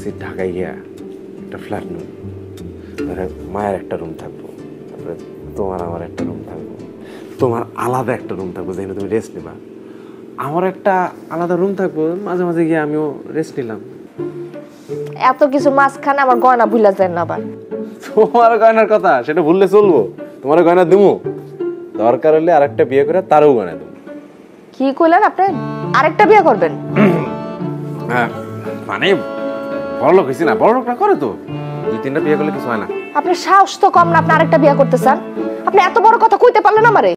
ভাবতেছি ঢাকায় গিয়া একটা ফ্ল্যাট নেব, ধরে মায়ের একটা রুম থাকবো, তারপরে তোমার আমার একটা রুম থাকবো, তোমার আলাদা একটা রুম থাকবো যেখানে তুমি রেস্ট নিবা, আমার একটা আলাদা রুম থাকবো, মাঝে মাঝে গিয়ে আমিও রেস্ট নিলাম। এত কিছু মাঝখানে আমার গয়না ভুলা যায় না আবার। তোমার গয়নার কথা সেটা ভুললে চলবো? তোমার গয়না দেবো, দরকার হলে আরেকটা বিয়ে করে তারও গয়না দেবো। কি কইলেন আপনি? আরেকটা বিয়ে করবেন? হ্যাঁ মানে বড়লোক হয়েছি না, বড়লোকরা করে তো, 2-3টা বিয়ে করলে কিছু হয় না। আপনার সাহস তো কম না, আপনি আরেকটা বিয়ে করতে চান? আপনি এত বড় কথা কইতে পারলেন আমারে?